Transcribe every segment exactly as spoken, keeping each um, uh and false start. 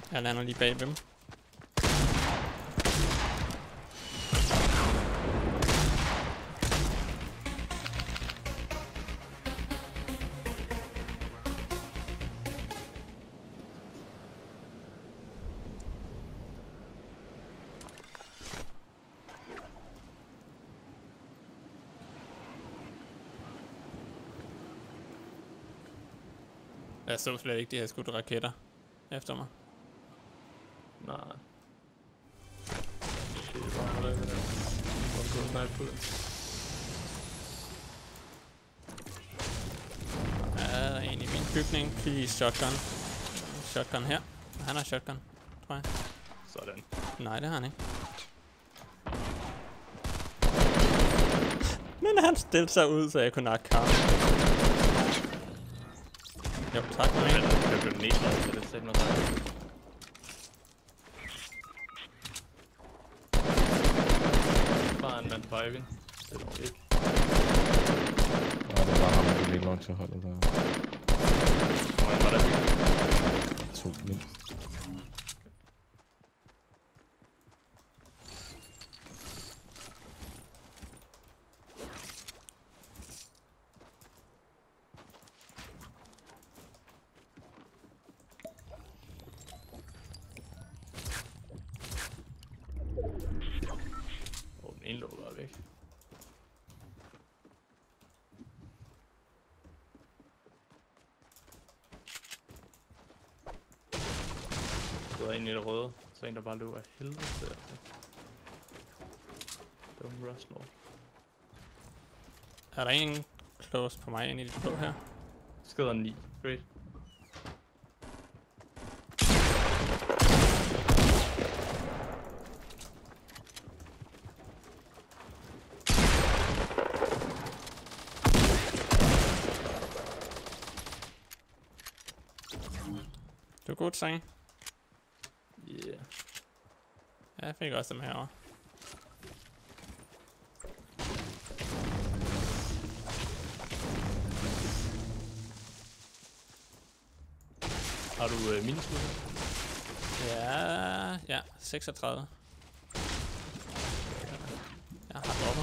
Jeg lander lige bag dem. Jeg så slet ikke, de havde skudt raketter efter mig. Nej. Det er bare noget, der er gået snipe på det. Ja, der er en i min bygning. Please, shotgun. Shotgun her. Han har shotgun, tror jeg. Sådan. Nej, det har han ikke. Men han stillede sig ud, så jeg kunne nakke ham. Jo, tak for mig. Jeg blev nedladet, så det sætter mig dig. Bare en mand på Eivind. Det er nok ikke. Ja, det var ham, der lige launcher holdet der. Hvor mange var der bygget? To mindst. Åh, den ene lå bare væk. Der var en i det røde, så en der bare løber af helvede til. Altså. Det var en Rustlord. Er der en close på mig ind i det blå her? Skader ni. Great. Du er godt, Sange. Yeah. Ja, jeg fik også dem herovre. Har du øh, miniskud? Ja, ja, seksogtredive. Jeg har droppet.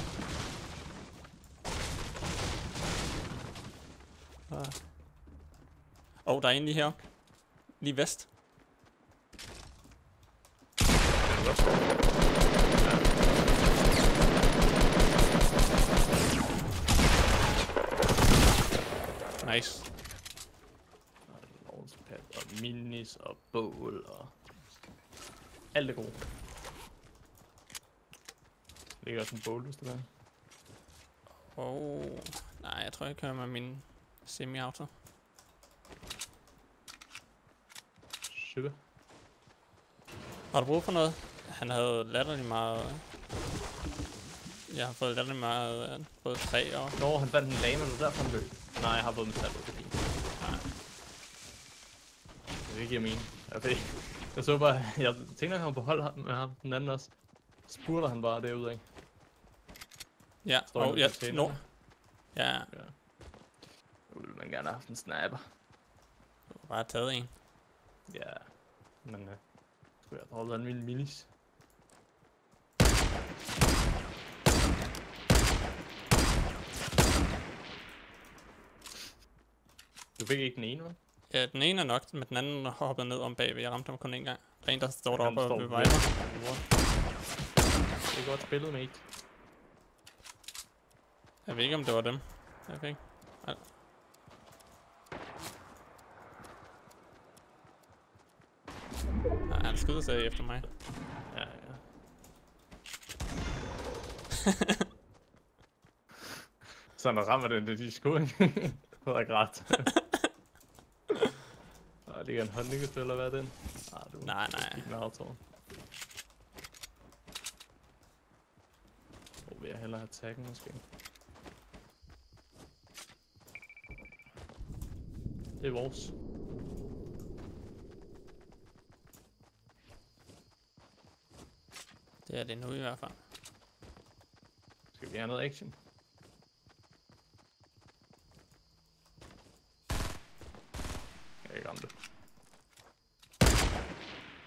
Åh, oh, der er en lige heroppe. Lige vest. Nice. Launchpad og minis og bål og alt det gode. Ligger også en bål, hvis det er. Oh, nej, jeg tror jeg kører med min semi-auto. Super. Har du brug for noget? Han havde latterlig meget... Jeg har fået latterlig meget... Både træ og... Nå, han fandt en lame, og derfor han løb. Nej, jeg har fået med salg, det er fint. Nej. Det giver mening. Okay. Jeg så bare, jeg tænkte, at han var på hold med ham, den anden også. Spurgte han bare derude, ikke? Ja, Står og han ja, på scenen, no. eller? Ja, Ja. Nu ville man gerne have haft en sniper. du har bare taget en. Ja, men uh, skulle jeg holde en min minis. Du fik ikke den ene, vel? Ja, den ene er nok, men den anden hoppede ned om bagved. Jeg ramte ham kun en gang. Der er en, der står deroppe og bevejer mig. Det er godt spillet, mate. Jeg ved ikke, om det var dem. Jeg fik. Ja. Nej, han skyder sig efter mig. Ja, ja. Så når rammer den, det de skud, ikke? Det var grædt. Der ligger en håndliggestøl, eller hvad er den? Ah, du Nej, nej. Kig med autoen. Hvor vil jeg hellere have taggen, måske? Det er vores. Det er det nu i hvert fald. Skal vi have noget action? Jeg kan ikke ramme det.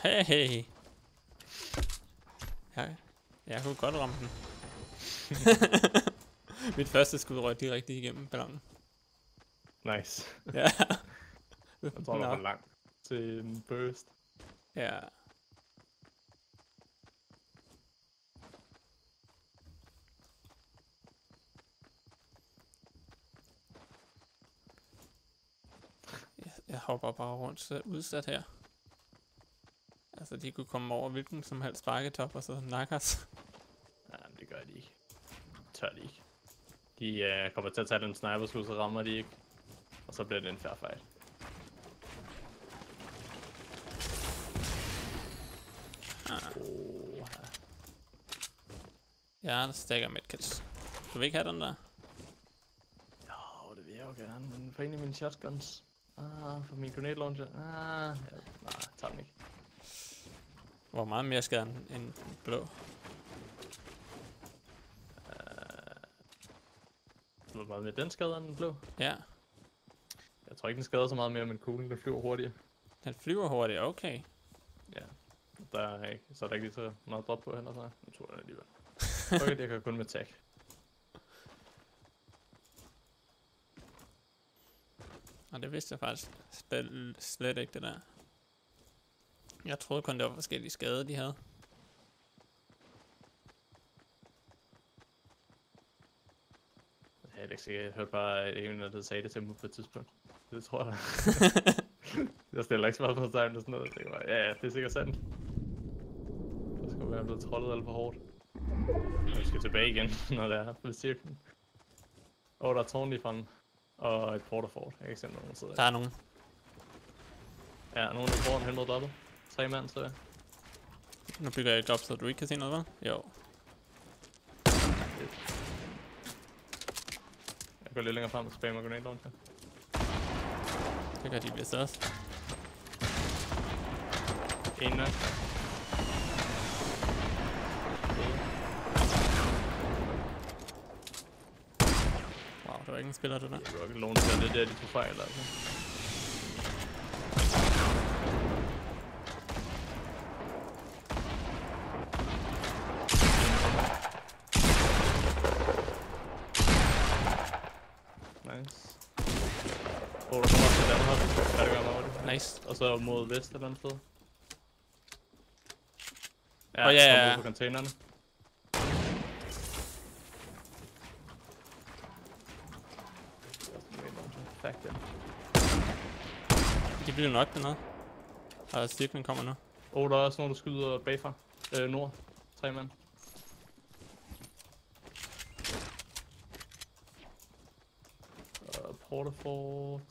Hey, hey. Jeg, jeg kunne godt ramme den. Mit første skud røg direkte igennem ballonen. Nice. Ja. Jeg tror, der Nå. var langt til en burst. Ja. Jeg, jeg hopper bare rundt så udsat her. Altså, de kunne komme over hvilken som helst bakketop og så nakke os. Nej, men det gør de ikke. Tør de ikke. De uh, kommer til at tage den sniperskud, så rammer de ikke. Og så bliver det en fair fight. Ah. Oh, ja. Ja, der stikker medkits. Du vil ikke have den der? Jo, det vil jeg jo gerne, men for en af mine shotguns. Ah, for min grenade launcher. Ah, ja. Nej, tager den ikke. Hvor meget mere skade end en blå? Hvor meget med den skader, den blå? Ja, Jeg tror ikke, den skader så meget mere, men kuglen den flyver hurtigere. den flyver hurtigt, okay. Ja. Der er ikke, så er der ikke lige så meget drop på heller, så nu tror jeg det alligevel. Okay, det kan kun med tag. Og det vidste jeg faktisk slet, slet ikke, det der. Jeg troede kun, det var forskellige skader, de havde. Jeg er ikke sikker. Jeg hørte bare, at en af der sagde det til mig på et tidspunkt. Det tror jeg. Jeg stiller ikke så meget på tegn og sådan noget. Det var, ja, ja, det er sikkert sandt. Så skal være blevet trollet alt for hårdt. Og vi skal tilbage igen, når det er på cirklen. Og der er tårn lige fremme. Og et porterfort. Jeg kan ikke se, om nogen sidder Der er nogen. Ja, nogen der foran hen mod dobbelt. Tre mand, så jeg. Nu bygger jeg et job, så du ikke kan se noget, hva'? Jo. Jeg går lidt længere frem og spammer grenade launcher. Det gør de vist også. En nok. Wow, det var ikke en spiller, det der. Rocket launcher, det er der, de tog fejl, altså. Nice. Åh, oh, der kommer også et andet hold. Færdiggør mig hurtigt. Nice. Og så mod vest et eller andet sted. Åh, ja, ja, ja. På containerne. Fuck den. De bliver nok dernede. Og cirklen kommer nu. Åh, oh, der er også nogen, der skyder bagfra. Øh, nord. Tre mand. Uh, Porterfort.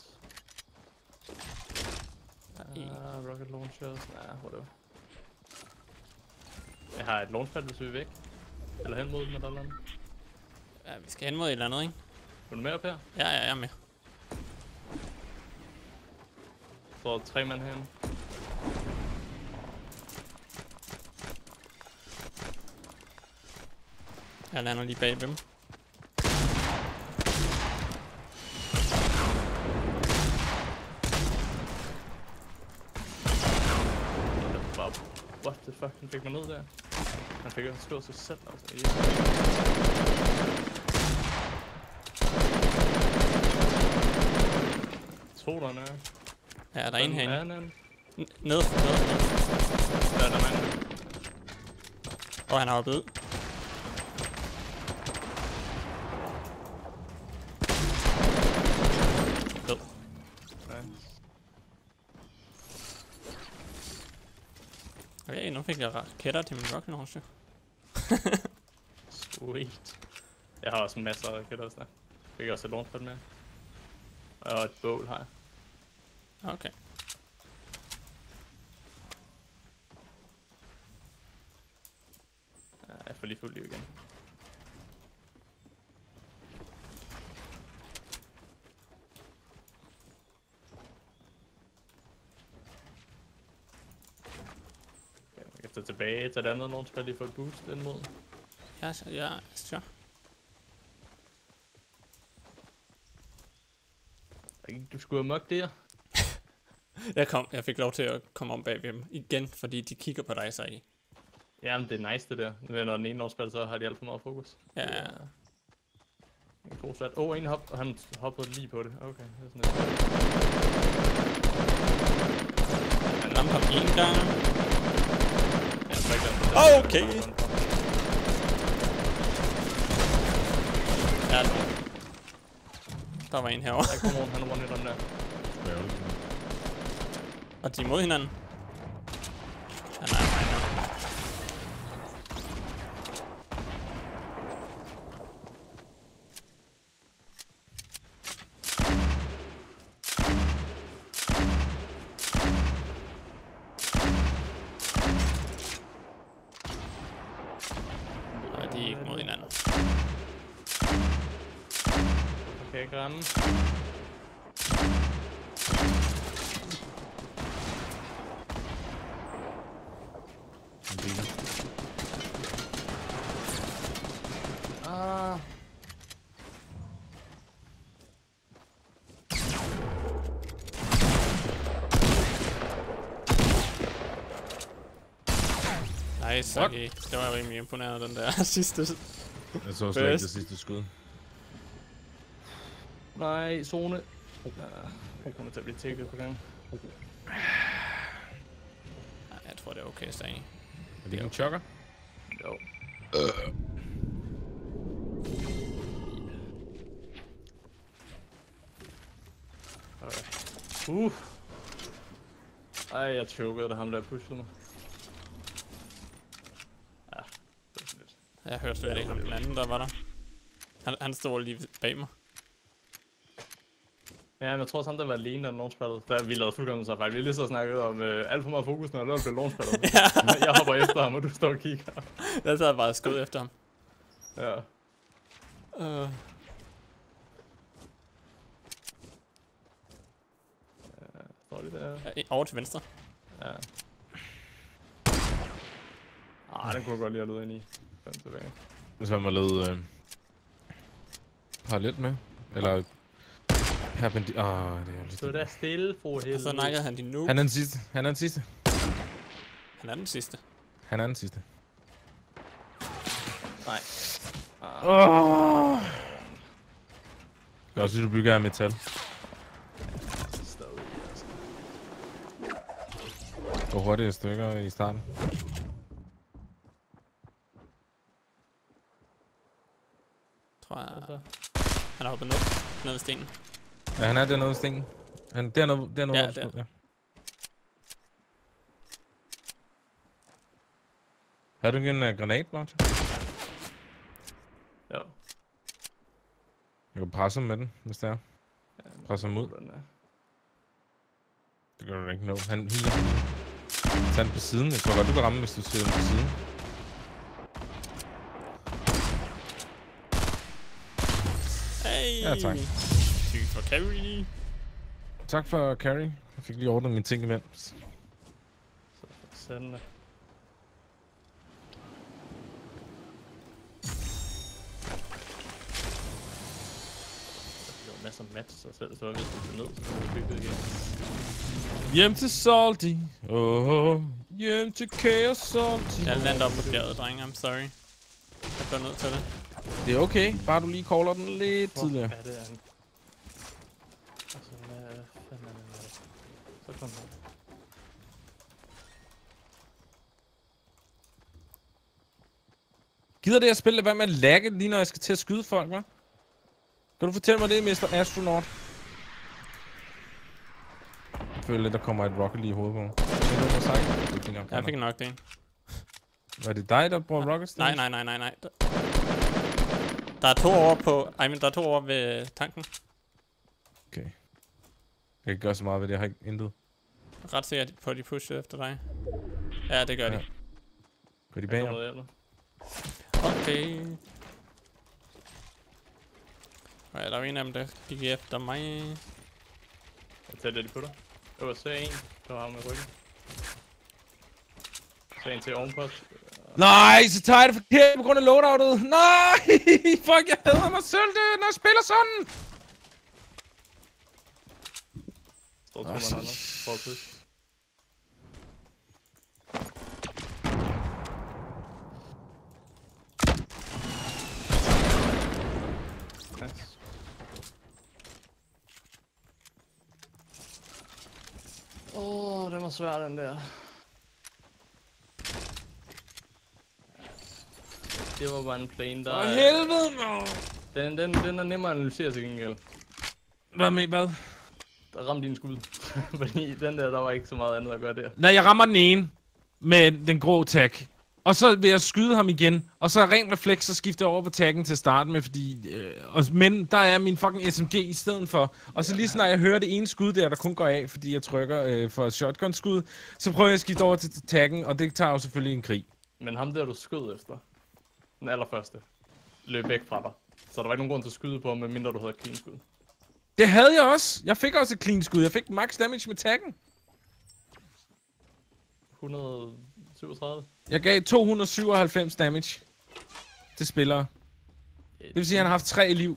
Uh, rocket launchers. Nah, whatever. Jeg har et launchpad, hvis vi er væk. Eller hen mod den eller noget. Ja, vi skal hen mod et eller andet, ikke? Er du med op her? Ja, ja, jeg er med. Så er der tre mand herinde. Jeg lander lige bag dem. Bare, what the fuck, han fik mig ned der. Han fik også slået sig selv, altså. Yeah. To der er. Ja, der er en herinde. Ja, ned. N- Ned, ned, ned. Der er der mand. Og han er hoppet ud. Død. Nice. Okay, nu fik jeg raketter til min rocket launcher. Sweet. Jeg har også masser af raketter også der. Fik også et launchpad med. Og et bål har jeg. Okay. Ja, jeg får lige fuld liv igen. Okay, jeg kan tage tilbage til det andet launchpad lige for et boost ind mod. Ja, så, ja, sure. Du skulle have mørkt der. Jeg, kom, jeg fik lov til at komme om bag ved dem igen, fordi de kigger på dig, sagde I. Jamen, det er nice det der. Men når den ene når spiller, så har de alt for meget fokus. Ja, Det ja. er en god slat. Åh, oh, en hop, og han hoppede lige på det. Okay, det er sådan lidt. Han ramte ham en gang. Ja, så ikke den. Okay. Ja, der var en herovre. Der kommer rundt, han er rundt i den der. Og de er mod hinanden. Ja, nej, nej, nej. Og de er ikke mod hinanden. Kan jeg ikke ramme? Ah. Nice, okay. Det var rimelig imponerende, den der sidste. Jeg så slet ikke det sidste skud. Nej, zone. Jeg kommer til at blive tækket på den. Jeg tror, det er okay, Stani. Er det ikke en chokker? Jo. Øh. Uh. Ej, jeg chokede da ham der pushede mig. Ja, det er sådan lidt. Jeg hørte slet ikke ham den anden, der var der. Han, han stod lige bag mig. Ja, men jeg tror sammen, der var alene, da launchpadet. Da vi lavede fuldkommen så fejl. Vi lige så snakket om øh, alt for meget fokus, når der blev launchpadet. Ja. Jeg hopper efter ham, og du står og kigger. Jeg sad bare og skød efter ham. Ja. Uh. Står de der? Ja, over til venstre. Ja. Ah, den kunne jeg godt lige have løbet ind i. Den tilbage. Så har man lavet øh, parallelt med. Eller perpendi... Ah, det er lidt... Så der stille, for helvede. Og så nakkede han din noob. Han er den sidste. Han er den sidste. Han er den sidste. Han er den sidste. Nej. Ah. Oh. Jeg også synes, du bygger af metal. Stadig, altså. Hvor hurtigt er stykker i starten? Tror jeg. Han er hoppet ned. Ned ved stenen. Ja, han er dernede ved stenen. Han dernede, dernede Ja, hvor du der. stod, ja. Har du ikke en uh, granat, Martin? Jo. Jeg kan presse ham med den, hvis det er. Ja, Presse ham ud. den er. Det gør du ikke nå. Han healer. Tag den på siden. Jeg tror godt, du kan ramme, hvis du sidder den på siden. Hey! Ja, tak. Syg for carry. Tak for carry. Jeg fik lige ordnet mine ting imens. Så for sanden. Der var masser af mats, og selv så var vi sådan ned, så kunne vi bygge det igen. Hjem til Salty. Åh, oh, hjem til Chaos Salty. Jeg lander op på bjerget, drenge. I'm sorry. Jeg går ned til det. Det er okay. Bare du lige caller den lidt Hvor tidligere. er det, han? Altså, hvad fanden er det med det? Så kom han. Gider det at spille hvad med at lagge lige når jeg skal til at skyde folk, hva'? Kan du fortælle mig det, mister Astronaut? Jeg føler lidt, der kommer et rocket lige i hovedet på mig. Jeg fik nok det en. Var det dig, der bruger rockets? Nej, nej, nej, nej, nej. Der, der er to over på... Ej, men der er to over ved tanken. Okay. Jeg kan ikke gøre så meget ved det, jeg har ikke intet. Ret sikkert på, at de pusher efter dig. Ja, det gør Ja. de. Går de bag ham? Okay. Ja, der er en af dem, der gik efter mig. Jeg tæller de på dig. Det var så en, der var ham med ryggen. Så en til ovenpå. Nej, så tager jeg det forkert på grund af loadoutet. Nej, fuck, jeg hader mig selv, det, når jeg spiller sådan. Står Så tror man andet. Prøv at push. Nice. Åh, oh, den var svær, den der. Det var bare en plane, der... For helvede, man! Den, den, den er nemmere at analysere til gengæld. Hvad med hvad? Der ramte din skud. Fordi den der, der var ikke så meget andet at gøre der. Nej, jeg rammer den ene med den grå tag. Og så vil jeg skyde ham igen. Og så rent refleks, så skifter jeg over på taggen til at starte med, fordi... Øh, og, men der er min fucking S M G i stedet for. Og så lige snart jeg hører det ene skud der, der kun går af, fordi jeg trykker øh, for shotgun-skud, så prøver jeg at skifte over til, til taggen, og det tager jo selvfølgelig en krig. Men ham der, du skød efter, den allerførste, løb væk fra dig. Så der var ikke nogen grund til at skyde på ham, medmindre du havde clean skud. Det havde jeg også. Jeg fik også et clean skud. Jeg fik max damage med taggen. et hundrede og syvogtredive. Jeg gav to hundrede og syvoghalvfems damage til spillere. Det vil sige, at han har haft tre liv.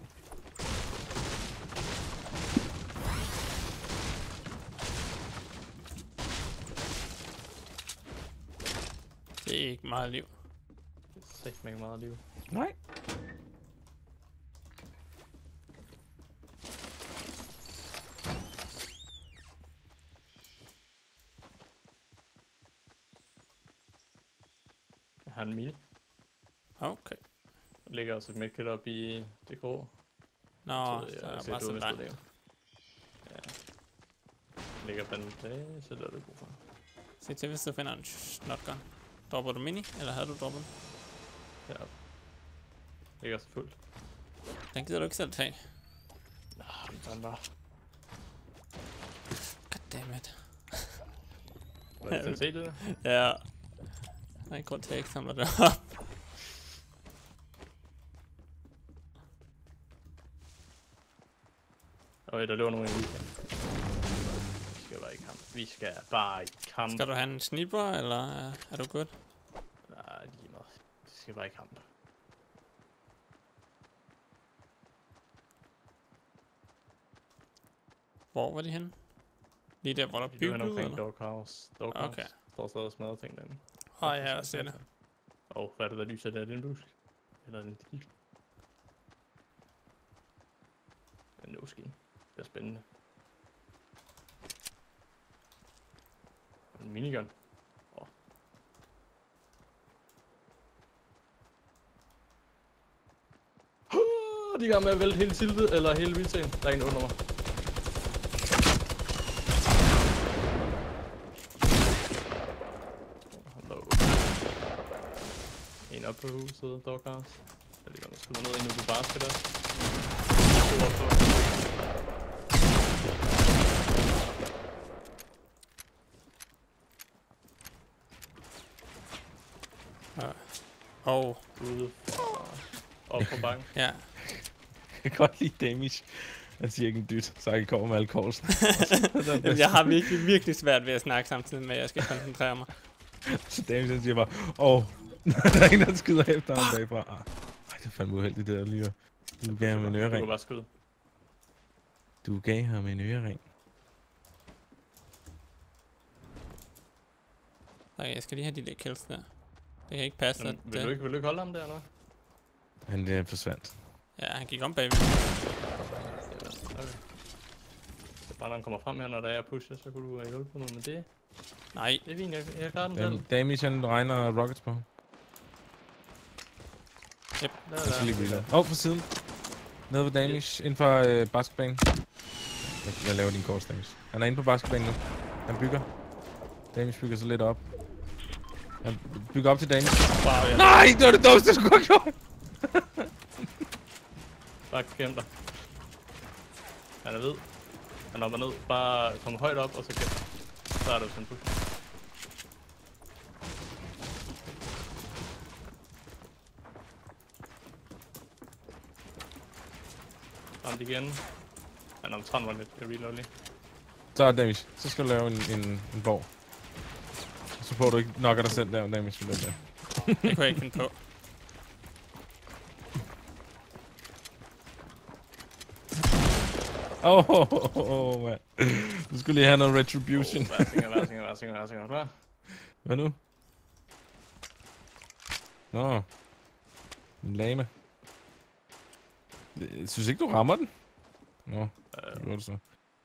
Det er ikke meget liv. Det er ikke meget, meget liv. Nej. Jeg har en mil. Okay. Der ligger også et medkit op i det grå. Nå, Så så jeg er ser, bare du så er langt. næste Ja. Der ligger bandage, så der er det god for. Se til, hvis du finder en shotgun. Dropper du mini, eller havde du droppet? Ja. Ligger så fuldt. Den gider du ikke selv tage. Nå, den bare. Goddammit. Var det til at se det der? Ja. Der er en grund til, at jeg ikke samler det op. Okay, der løber nogen i weekend. Vi skal bare i kamp. Vi skal bare i kamp. Skal du have en sniper, eller er du good? Nej, lige meget. Vi skal bare i kamp. Hvor var de henne? Lige der, hvor der er Vi bygget, løber omkring eller? Doghouse. Doghouse. Okay. Der er stadig smadret ting derinde. Åh, oh, ja, jeg ser det. Åh, oh, hvad er det, der lyser der? Er det en busk? Eller er det en bil? En no-skin. Det er spændende. En minigun. Åh. Oh. Oh, de er i gang med at vælte hele tiltet, eller hele vildtagen. Der er en under mig. En op på huset, Doghouse. Jeg ligger og skyder ned inde på basket der. To op på. Og Ude op på banken. ja, Jeg kan godt lide damage. Jeg siger ikke en dyt, så jeg ikke kommer med alle callsene. Jamen, jeg har virkelig, virkelig svært ved at snakke samtidig med, at jeg skal koncentrere mig. Så damage han siger bare, åh, oh, der er en, der skyder efter ham bagfra. Ah, ej, det er fandme uheldigt det der lige. Du gav ham en Du ørering. kan bare skyde. Du gav ham en ørering. Okay, jeg skal lige have de der kills der. Det kan ikke passe, Men, at... vil, du ikke, vil du ikke holde ham der, eller hvad? Han øh, forsvandt. Ja, han gik om bagved. Okay. Så bare når han kommer frem her, når der er pusher, så kunne du have hjulpet noget med det. Nej. Det er fint, jeg, jeg klarer den selv. Dam damage, han regner rockets på. Yep. Der, Jeg skal der. lige blive der. Åh, oh, for siden. Nede ved damage, inden for øh, basketbanen. Jeg, jeg laver din course damage. Han er inde på basketbanen nu. Han bygger. Damage bygger så lidt op. Han bygger op til damage. Wow, ja. Nej, det var det dummeste, jeg skulle have gjort. Bare gem dig. Han er ved. Han hopper ned. Bare kom højt op, og så gem dig. Så er det sådan push. Ramt igen. Han er omtrent var lidt. Jeg reload lige. Så er damage. Så skal du lave en, en, en borg. Så får du ikke nok af dig selv der damage med den der. Det kunne jeg ikke finde på. Åh, oh, oh, oh, mand. Du skulle lige have noget retribution. Hvad singer, hvad singer, hvad singer, hvad singer, hvad? Hvad nu? Nå. En lame. Jeg synes ikke, du rammer den. Nå, det gjorde du så.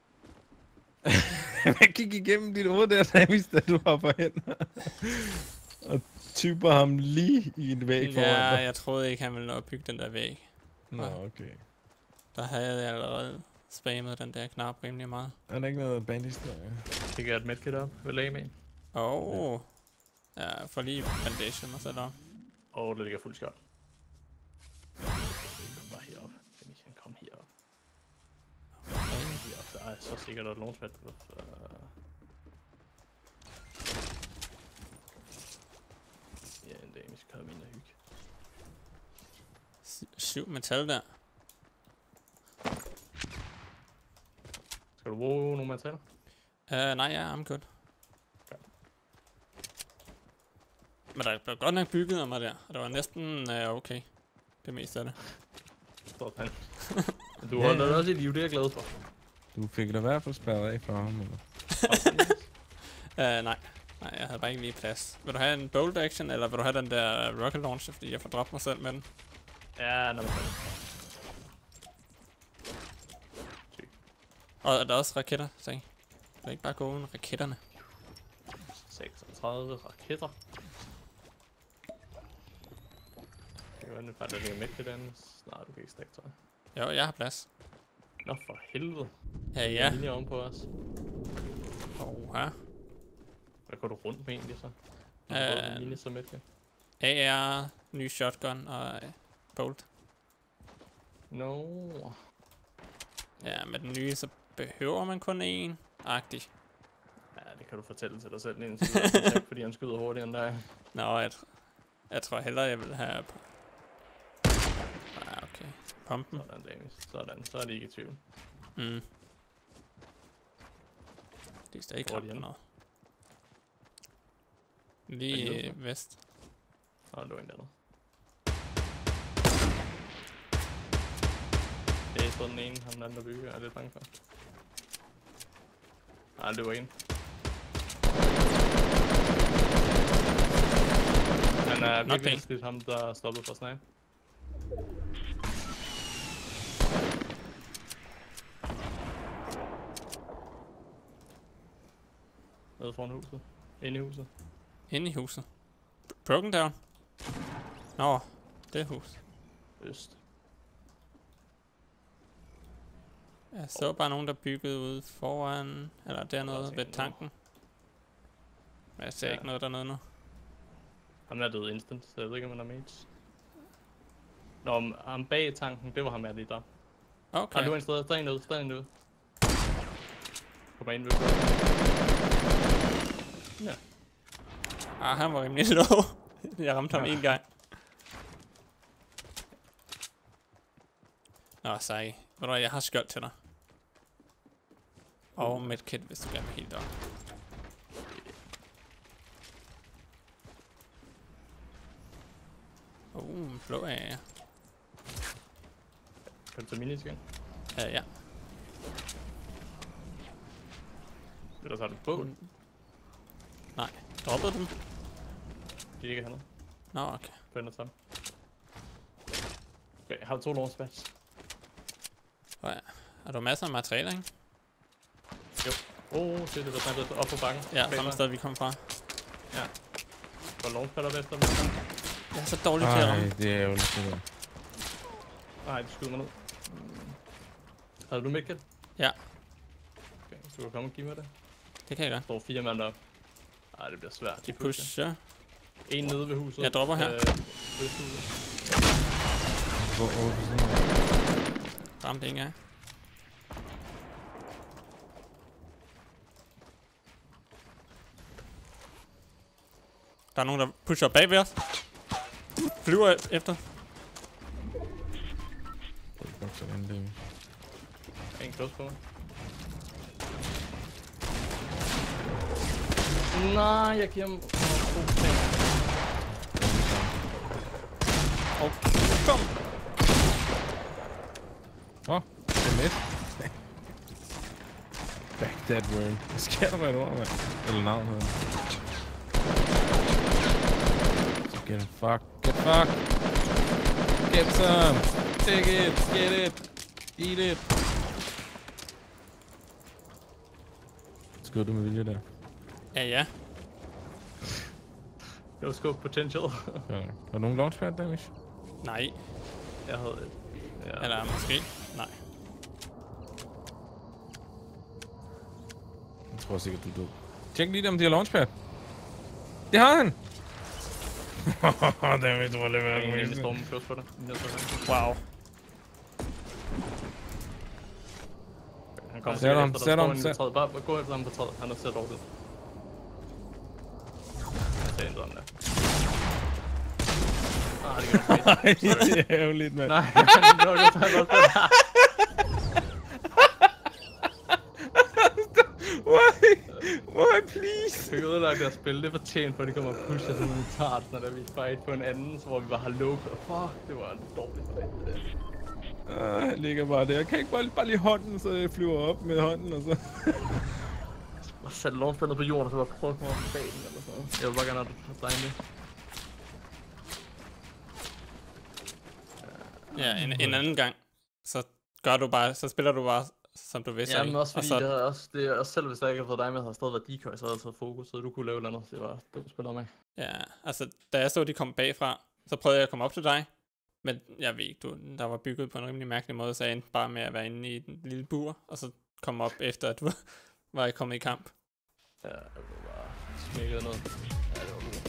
Jeg gik igennem dit hoved der, Samis, da du hopper hen. Og typer ham lige i en væg foran Ja, dig. jeg troede ikke, han ville nå at bygge den der væg. Nå, okay. Der havde jeg allerede spammet den der knap rimelig meget. Er der ikke noget bandage der? Det gør et medkit op. Vil lage med en? Åh. Oh. Ja, jeg får lige bandage mig selv op. Åh, det ligger fuldt skjold. Kom bare herop. Dennis, kom herop. Herop, der er så sikkert et launchpad. Ja, en dag, vi skal komme ind og hygge. Syv metal der. Skal du bruge nogle metaller? Uh, nej, ja, I'm good. Men der blev godt nok bygget af mig der, og det var næsten uh, okay. Det meste af det. Stort han. Du holder ja, ja. også i liv, det er jeg glad for. Du fik da i hvert fald spærret af for ham, eller? uh, nej. Nej, jeg havde bare ikke lige plads. Vil du have en bolt action, eller vil du have den der rocket launcher, fordi jeg får dræbt mig selv med den? Ja, når man kan. Og er der også raketter, sagde jeg. Du kan ikke bare gå uden raketterne. seksogtredive raketter. Det var bare, der ligger midt i den. Nej, du kan ikke stakke, tror jeg. Jo, jeg har plads. Nå, for helvede. Ja, ja. Linje ovenpå os. Oha. Hvad går du rundt med egentlig så? Øh, linje så midt, ja. A R, ny shotgun og uh, bolt. No. Ja, med den nye, så behøver man kun én. Agtig. Ja, det kan du fortælle til dig selv, indtil fordi han skyder hurtigere end dig. Nå, jeg, tr jeg tror hellere, jeg vil have... Ah, okay. Pumpen. Sådan, Damis. Sådan, så er det ikke i tvivl. Mm. Det er stadig klart noget. Lige øh, vest. Nå, det var en andet. Det er sådan den ene, ham den anden der bygger, jeg er lidt bange for. Nej, det var en. Han er virkelig lidt ham, der stoppede for snipe. Nede foran huset. Inde i huset. Inde i huset. Broken down. Nå, det er hus. Øst. Jeg så bare nogen, der byggede ude foran, eller dernede ved tanken. Men jeg ser ja. ikke noget dernede nu. Han er død instant, så jeg ved ikke, om han er mates. Nå, ham bag tanken, det var ham, jeg lige der. Okay. Ah, du er en sted, der er en ude, der er en ude. Kom ind, ved ja. Ah, han var rimelig low. Jeg ramte ham ja. en gang. Nå, sej. Ved du hvad, jeg har skjold til dig. Og medkit, hvis du gerne vil helt op. Uh, en blå af. Kan du tage minis igen? Uh, ja. Vil du tage den på? Nej, droppede dem? De ikke har noget. Nå, okay. På ender sammen. Okay, har du to launchpads? Oh, ja. Har du masser af materialer, ikke? Jo. Åh, oh, det er det, der snakkede op på bakken. Ja, samme sted vi kom fra. Ja. Går launchpad op efter dem? Jeg er så dårlig til at ramme. Nej, det er jo lidt. Nej, du skyder mig ned. Havde du medkit? Ja. Okay, så du kan komme og give mig det. Det kan jeg gøre. Der står fire mand op. Ej, det bliver svært. De pusher. En nede ved huset. Jeg dropper her. Øh, Hvor er det? Ramte ikke engang. Der er nogen, der pusher bag ved os. Flyver efter. Det er godt sådan, det er en close på mig. Nej, jeg giver ham to ting. Og kom! Åh, det er net. Back that worm. Hvad sker der med et ord, mand? Eller navn hedder det. So get it, fuck. Get fuck. Get some. Take it. Get it. Eat it. Skød du med vilje der? Ja, ja. Det var sgu potential. Ja. Har du nogen launchpad damage? Nej. Jeg havde et. Ja. Eller måske. Nej. Jeg tror sikkert, du er død. Tjek lige om de har launchpad. Det har han! Det er mit rolle Jeg med kan egentlig storme plus på dig. Wow. Han kommer Sæt ham, efter dig. sæt ham, Står inde sæt- på træet. Bare gå efter ham på træet. Han er så dårligt. Jeg ser ikke om det. Ah, det gør han Nej, det er ærgerligt, mand. Nej, han er nok tage godt på det. Why? Why, please? Vi kan ødelægge deres spil. Det er fortjent for, at de kommer og pusher sådan en tart, når der vi fight på en anden, så hvor vi bare har low. Fuck, det var en dårlig fight. Ah, han ligger bare der. Jeg kan ikke bare, bare lige hånden, så jeg flyver op med hånden, og så... Og satte launchpadet på jorden, og så bare prøve at komme op på bagen eller sådan noget. Jeg vil bare gerne have dig med. Ja, en, en anden gang, så gør du bare, så spiller du bare, som du vil. Ja, men også fordi, så, det, er også, det er også selv hvis jeg ikke havde fået dig med, havde stadig været decoy, så havde jeg taget fokus, så du kunne lave noget, så det var dumt spiller med. Ja, altså, da jeg så, de kom bagfra, så prøvede jeg at komme op til dig, men jeg ved ikke, du, der var bygget på en rimelig mærkelig måde, så jeg endte bare med at være inde i den lille bur, og så komme op efter, at du var kommet i kamp. Ja, det var bare smækket noget. Ja, det var godt.